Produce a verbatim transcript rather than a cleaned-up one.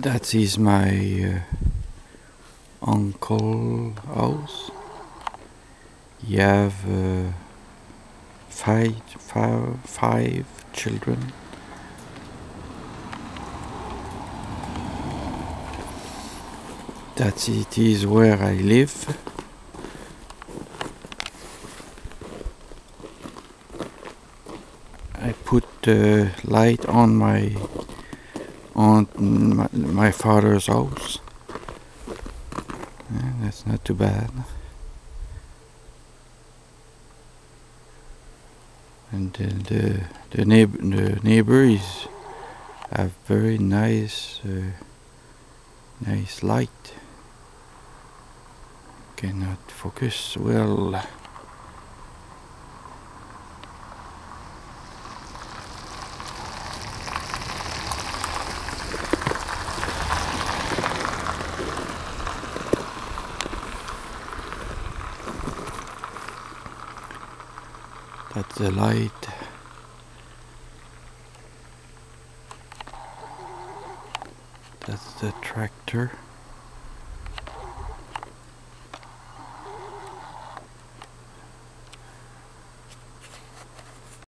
That is my uh, uncle house. He have uh, five, five, five children. That it is where I live. I put the light on my on my, my father's house. Yeah, that's not too bad. And the the, the neighbor the neighbors have very nice uh, nice light. Cannot focus well. That's the light. That's the tractor.